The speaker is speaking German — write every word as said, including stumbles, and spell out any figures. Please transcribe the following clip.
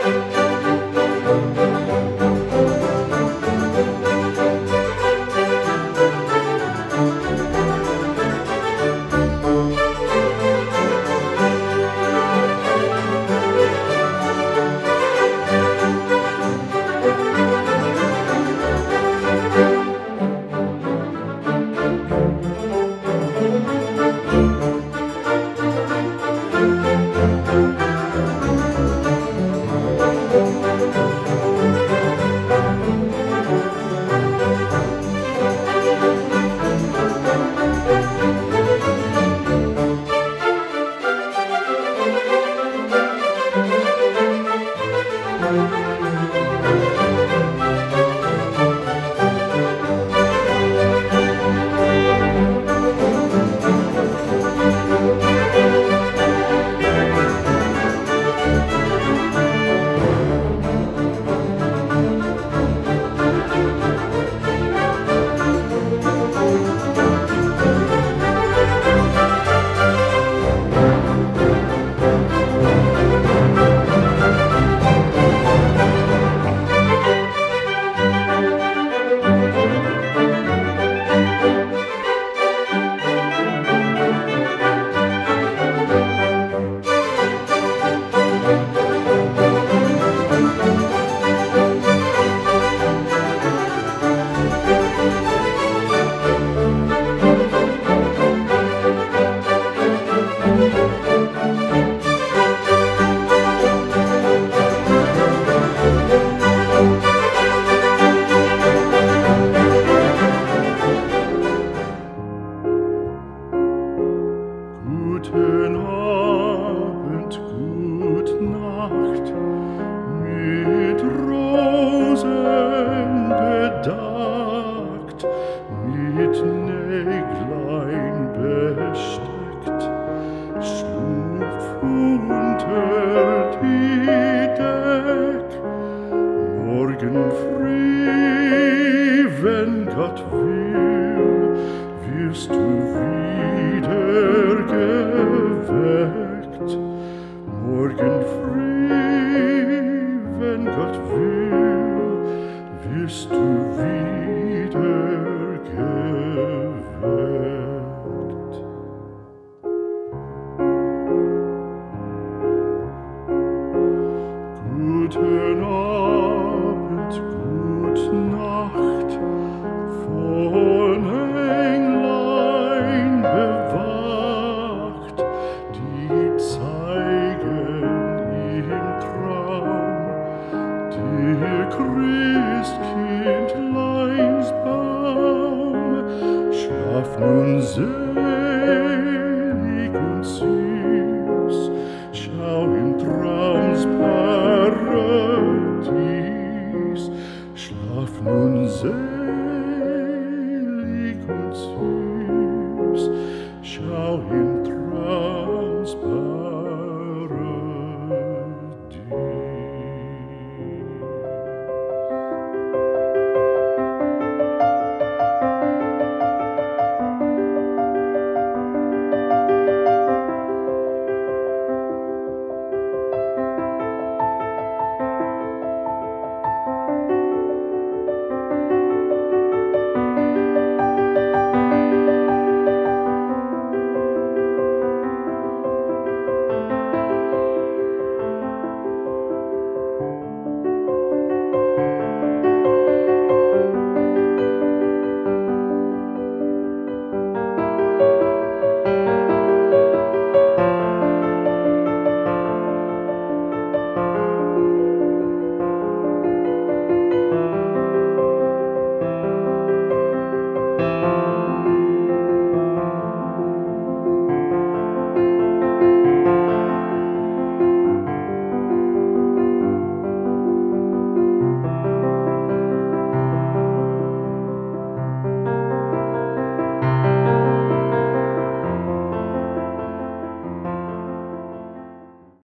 Guten Abend, gut Nacht, mit Rosen bedeckt, mit Näglein besteckt, schlupf unter die Deck. Morgen früh, wenn Gott will, wirst du wieder geweckt. Morgen früh, wenn Gott will, wirst du wieder geweckt. Guten Abend, gute Nacht, von Englein bewacht, die zeigen im Traum der Christkindleins Baum. Schlaf nun selig und süß, schau im Traum